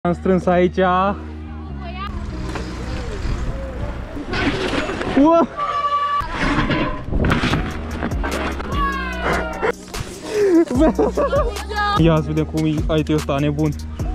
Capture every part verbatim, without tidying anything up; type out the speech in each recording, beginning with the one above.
Am strâns aici. Ua! Ia să vedem cum e I T-ul ăsta nebun.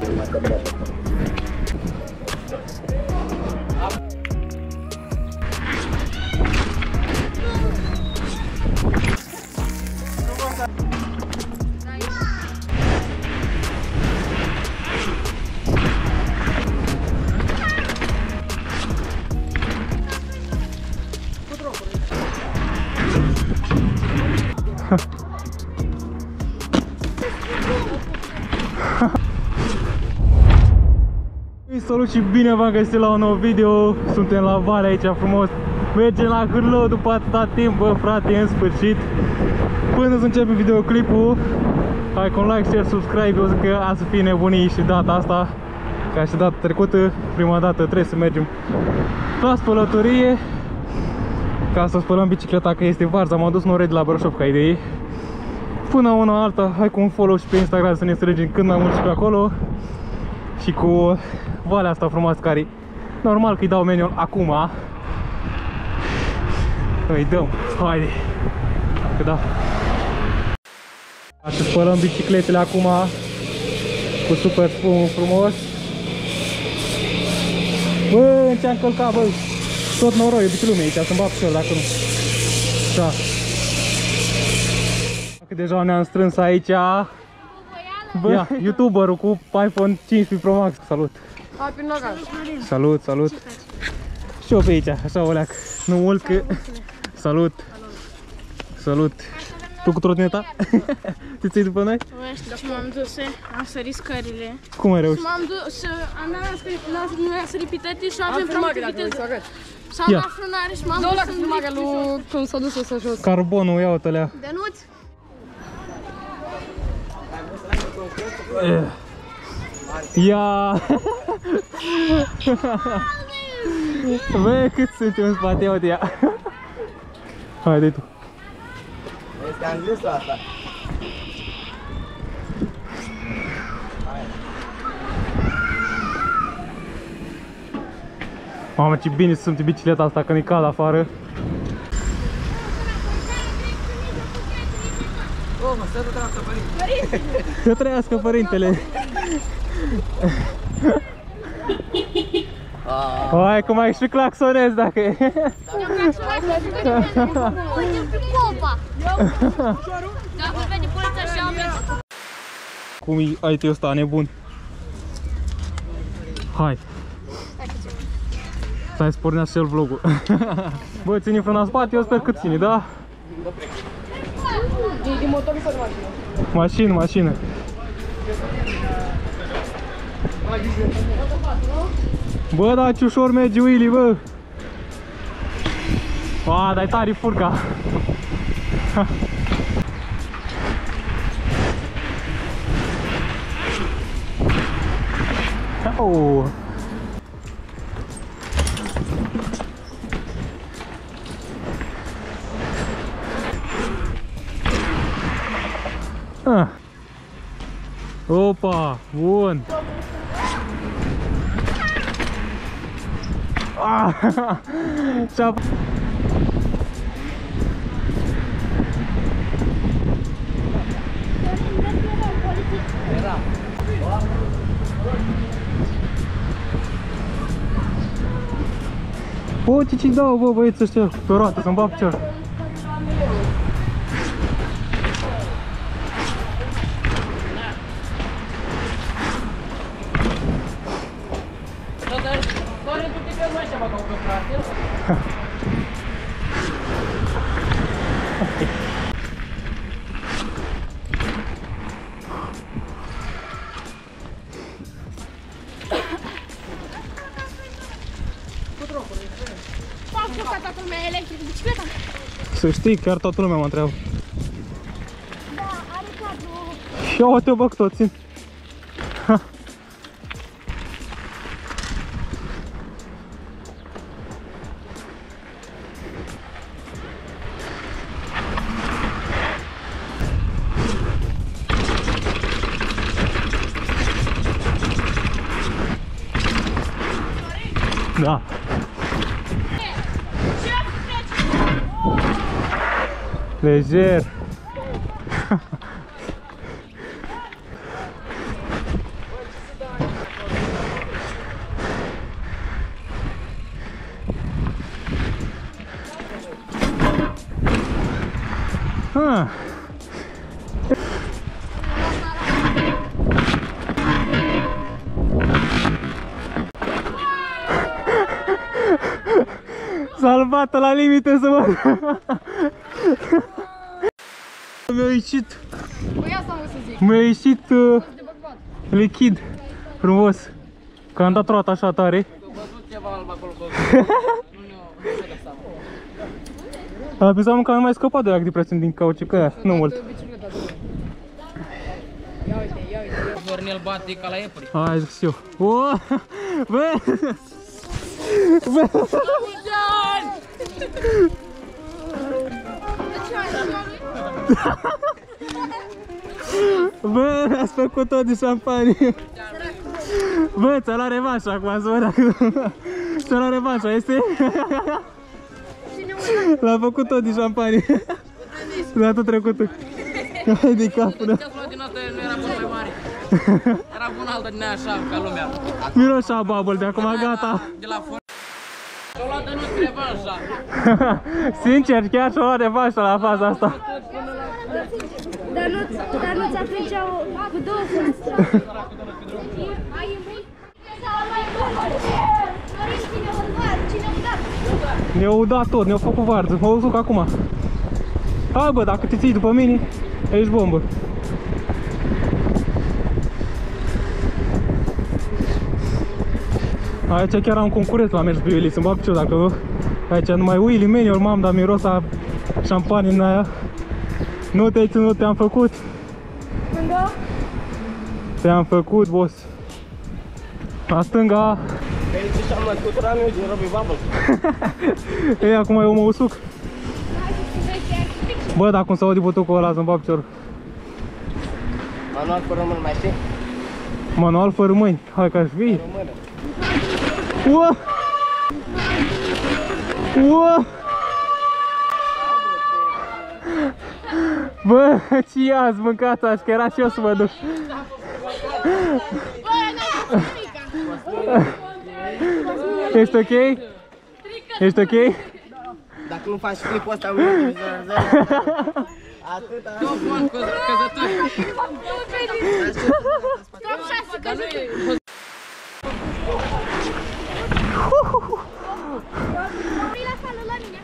Salut și bine v-am găsit la un nou video. Suntem la vale aici frumos. Mergem la Hârlău după atâta timp, bă, frate, în sfârșit. Până să începem videoclipul, hai cu un like, share, subscribe. Eu zic că a să fie nebunii și data asta, ca și data trecută. Prima dată trebuie să mergem la spălătorie ca să spălăm bicicleta, că este varză. M-am dus noroi de la Brașov ca idee. Până una alta, hai cu un follow și pe Instagram să ne înțelegem cât mai mult și pe acolo. Și cu valea asta frumoasă, care normal că îi dau meniul acum. Îi dăm, haide, că da. Să spălăm bicicletele acum cu super spum frumos. Bă, în ce-am călcat, bă, tot noroi, iubite lume aici, să-mi bag picior dacă nu. Da. Că deja ne-am strâns aici. Bă, ia, YouTuberul cu iPhone cincisprezece Pro Max. Salut! Salut, salut! Și eu pe aici, așa o leac. Nu mult că... Salut! Salut! Tu cu trotineta? Te ții după noi? Bă, știu ce m-am dus, am sărit scările. Cum ai reușit? Și m-am dus, am dat la sărit pitete și am vrut să viteză. Și am dat frânare și m-am dus în drift. Cum s-a dus ăsta jos. Carbonul, ia uite-lea. Dănuț? Ia! Bă, cât suntem în spate, ia uite, ia! Haide tu! Este anglisă asta! Mamă, ce bine sunt bicicleta asta când e cald afară! Oh, mă, să trăiască părintele! Să trăiască părintele! Hai că mai și claxonez dacă e! Eu claxonez, uite popa! Dacă vede poliția și au mers! Cum e I T-ul ăsta nebun? Hai! Stai să pornească și el vlogul! Bă, ține frâna în spate, eu sper că ține, da? E din motor sau de mașină? Mașină, mașină. Bă, da, ce ușor merge Willy, bă. A, dar-i tare furca. Oh. Ah. Opa, bun. Ah. Ce-a... Bă, ce ce-i dau, bă, băieți ăștia pe roată, să-mi bag picior. Fac furca toată lumea electric, bicicleta? Să știi, chiar toată lumea mă întreabă. Da, are cadru. Ia uite-o, bă, tot țin. Da. Lejer. Ah. Salvată la limite să mă... Mi-a ieșit... Păi asta mă să zic. Mi-a ieșit uh, lichid. Frumos. Că am dat roata așa tare. Dar pensam că am mai scăpat de de presiuni din cauciuc, că aia, nu mult. Ia uite, ia uite. Dornel bate ca la iepuri. Hai, zic și eu. O, bă! Bă! Bă, ați făcut tot de șampanie. Bă, ți-a luat revanșa acum, să văd dacă... Ți-a luat revanșa, este? L-a făcut tot de șampanie. Data trecută. Hai de capul, da. Din asta nu era bun mai mare. Era bun altă din aia așa, ca lumea. Miroșa bubble de acum, gata. De la fără. Și-o luat de nu revanșa. Sincer, chiar și-o luat revanșa la faza asta. Dar nu, dar nu ți apregeau cu două frunți. Ne-au dat tot, ne-au făcut varză, mă usuc acum. Hai bă, dacă te ții după mine, ești bombă. Aici chiar am concurent la mers pe Willy, să-mi bag picior dacă nu. Aici numai Willy, meni, ori m-am dat miros a șampanie în aia. Nu te-ai ținut, te-am făcut. Stânga? Te-am făcut, boss. La stânga. Fericit și-am mai scuturat eu din Robbie Bubble. Ei, acum eu mă usuc. Bă, dar cum să audi butucul ăla, să-mi bag piciorul. Manual fără mâini, mai știi? Manual fără mâini. Hai că aș fi. Ua! Ua! Bă, ce ia-ți mâncați așa, că era și eu să mă duc. Ești ok? Ești ok? Dacă nu faci clipul ăsta, mă duc atâta. Top one, căzături. Top șase căzături. La sală la mine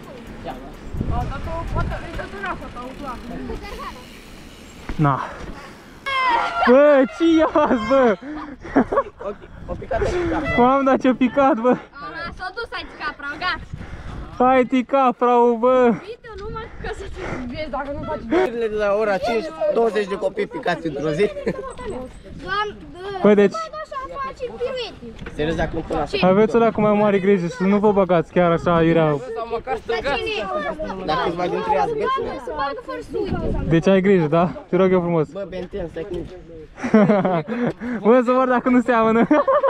acolo. Na. Bă, ce ia-ți, bă? O picat de cap. M-am dat ce picat, bă. S-a dus aici capra, gata. Hai, tica, frau, bă. Uite, nu mai căsături. Vezi, dacă nu faci... Durile de la ora cinci, douăzeci de copii picați într-o zi. Doamne, Bă, deci, așa face piruete. Serios, dacă nu pun așa. aveți alea cu mai mare grijă și să nu vă băgați chiar așa, iurea. Sau măcar Dar stângați. cine? Dacă câțiva dintre ei ați găsit. Să bagă fără să uite. Deci ai grijă, da? Te rog eu frumos. Bă, Benten, stai cu nici. Bă, să văd dacă nu seamănă.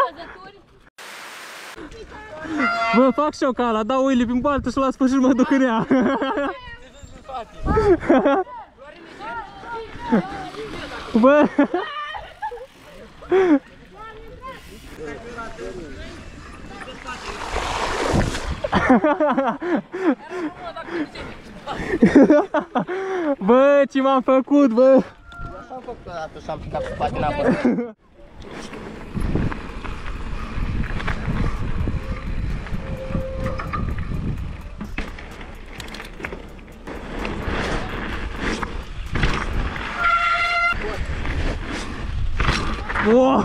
Bă, fac și eu ca ala, dau Willy prin baltă și la sfârșit mă duc în ea. Bă! Bă, ce m-am făcut, bă! Așa am făcut odată și am picat cu patina apă. Wow!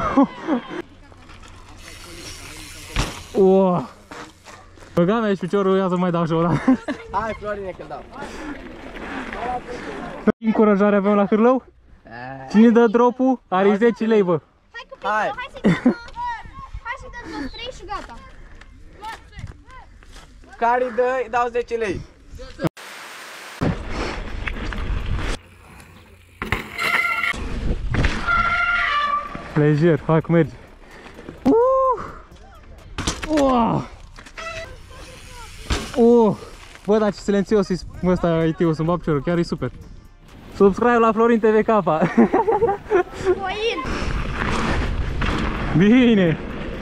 Wow! Băga mea aici piciorul, ia să mai dau și ăla. Hai, Florine, că dau. Încurajare avem la Hârlău? Cine dă drop-ul are zece lei, bă. Hai cu Hai. hai să dăm, hai să dăm tot trei și gata. Care-i dă, îi dau zece lei. Lejer, hai că merge. Uh! Wow! Uh, bă, dar ce silențios e ăsta I T-ul, sunt babciorul, chiar e super. Subscribe la Florin T V K. Bine.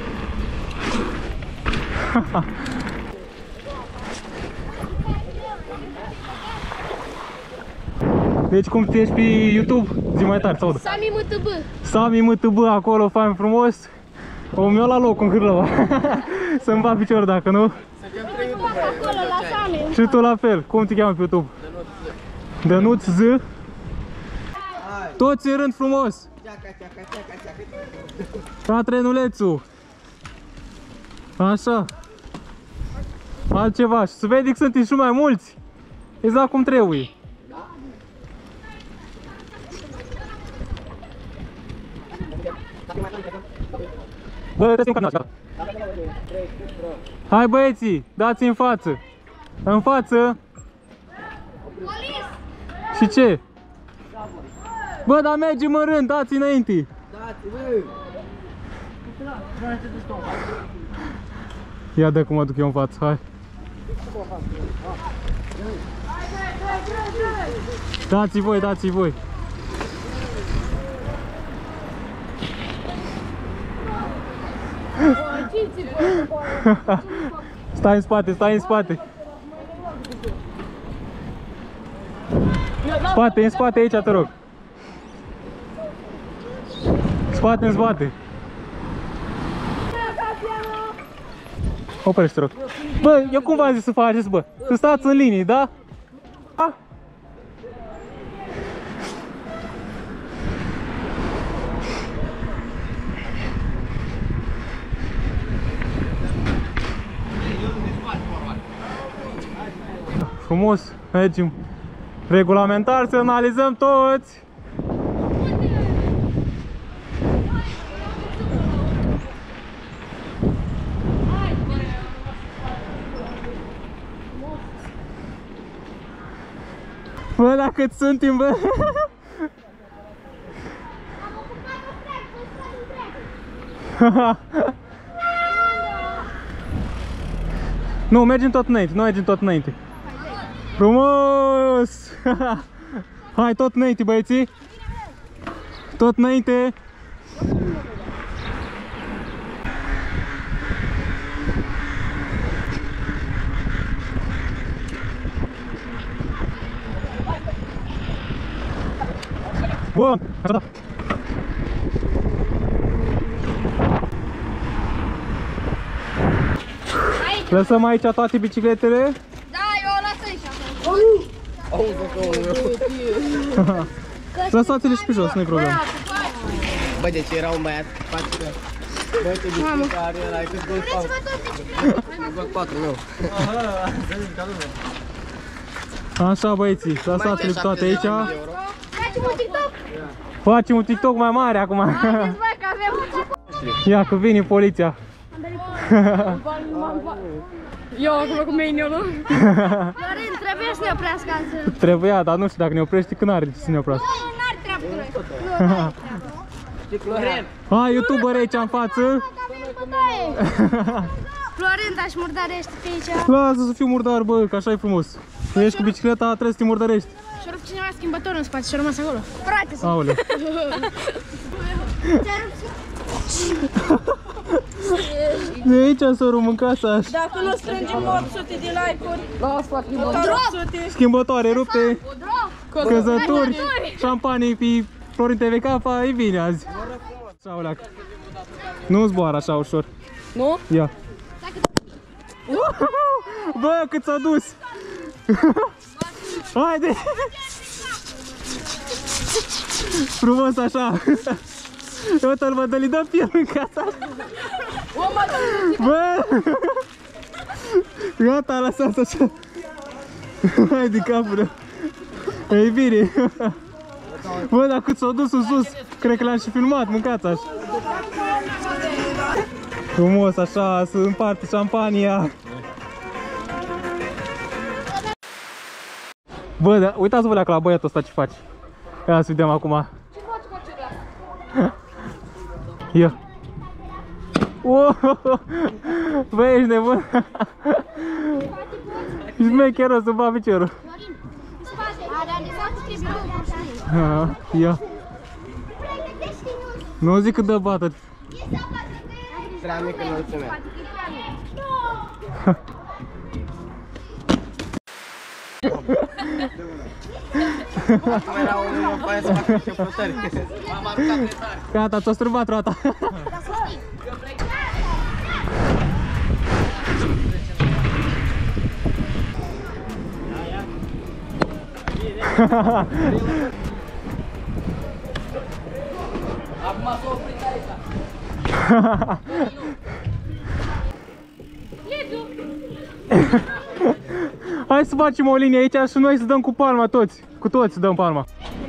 Deci cum te ești pe YouTube? Zi mai tare, să audă. Sami M T B. Sami M T B acolo, fain frumos. O mi-o la loc în Hârlăva. Să-mi va picior dacă nu. Acolo, la Sami. Și tu la fel. Cum te cheamă pe YouTube? Dănuț Z. Toți în rând frumos. Ca trenulețul. Așa. Altceva. Și să vede că sunteți și mai mulți. Exact cum trebuie. Bă, trebuie să-mi gata. Hai băieții, dați în față. În față. Și ce? Bă, dar mergem în rând, dați înainte. Ia dă cum mă duc eu în față, hai. Dați-i voi, dați-i voi. Stai în spate, stai în spate. Spate, în spate aici, te rog. Spate, în spate. Oprește, te rog. Bă, eu cum v-am zis să faceți, bă? Să stați în linii, da? A? Frumos, mergem regulamentar să analizăm toți. Bă, dacă cât suntem, bă. Nu, mergem tot înainte, nu mergem tot înainte. Frumos! Hai, tot înainte, băieții! Tot înainte! Bun! Așa da! Lăsăm aici toate bicicletele. Da, eu o las aici. Lăsați-le și pe jos, nu-i problemă. Bă, deci era un băiat, faci că... Bă, te bicicletare ăla, ai cât gol patru. Gol patru, meu. Așa, băieții, lăsați-le toate aici. Facem un TikTok? Facem un TikTok mai mare acum. Haideți, băi, că avem... Ia că vine poliția. Eu acum cu meinul. Florin, trebuie să ne oprească azi. Trebuia, dar nu știu dacă ne oprește, că n-are ce să ne oprească. Nu, n-ar treabă cu noi. Florin! Hai, youtuber aici în față. Florin, dar și murdărește-te aici. Lasă să fiu murdar, bă, că așa e frumos. Tu ești cu bicicleta, trebuie să te murdărești. Și-a rupt cineva schimbătorul în spate și-a rămas acolo. Frate, să... Aoleu. De aici s-o mâncața. Dacă nu strângem opt sute de like-uri, Drop! Schimbătoare rupte, Drop! căzături, șampanii pe Florin T V K, e bine azi. Așa, oleac. Nu zboară așa ușor. nu? Ia. Bă, cât s-a dus! Haide! Frumos așa! Uite-l, mă, dă-li dă piel în casa. Bă! Gata, lăsați așa. Hai de capul. E bine. Bă, dar cât s-a dus în sus, cred că l-am și filmat, mâncați așa. Frumos așa, să împarte șampania. Bă, da, uitați-vă la băiatul ăsta ce face. Ia să vedem acum. Ce faci cu acelea? Ia. Wow! Băi, ești nebun? Șmecherul să bat piciorul. Aha, ia. Nu zic că dă bată. Prea mică înălțimea. Acum era unul în faia să facă niște flotări. M-am aruncat de tare. Gata, ți-o strâmbat roata. Acum s-a oprit aici. Hai să facem o linie aici și noi să dăm cu palma toți. Cu toți dăm palma.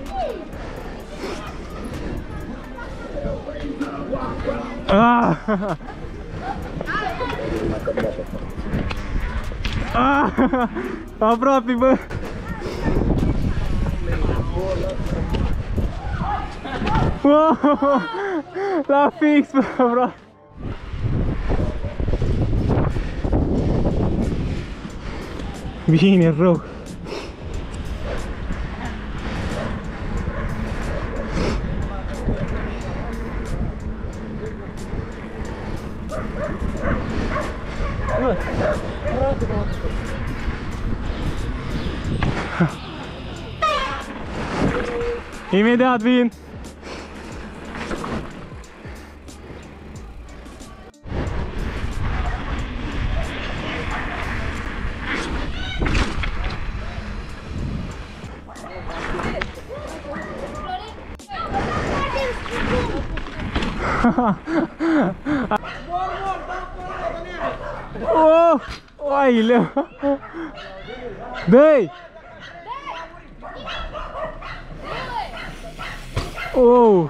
Ah! Ah! Aproape, bă! Wow! La fix, bă, aproape! Bine, rău! Imediat vin! Oh! Oaileu! Dă-i! Oh!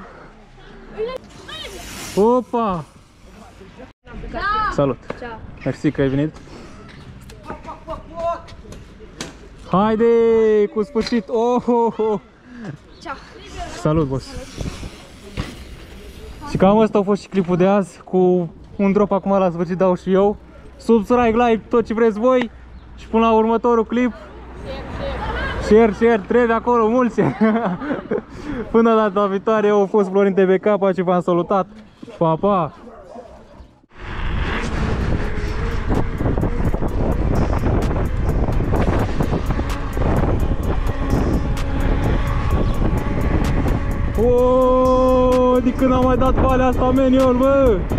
Opa! Salut! Mersi că ai venit! Haide! Cu sfârșit! Oh, oh, oh. Salut, boss! Și cam asta a fost și clipul de azi, cu un drop acum la sfârșit dau și eu. Subscribe, like, tot ce vreți voi și până la următorul clip. Share, share, trebuie acolo mulți. Până data viitoare, eu am fost Florin T B K și v-am salutat. Pa, pa! Oh, de când am mai dat valea asta, menior, bă!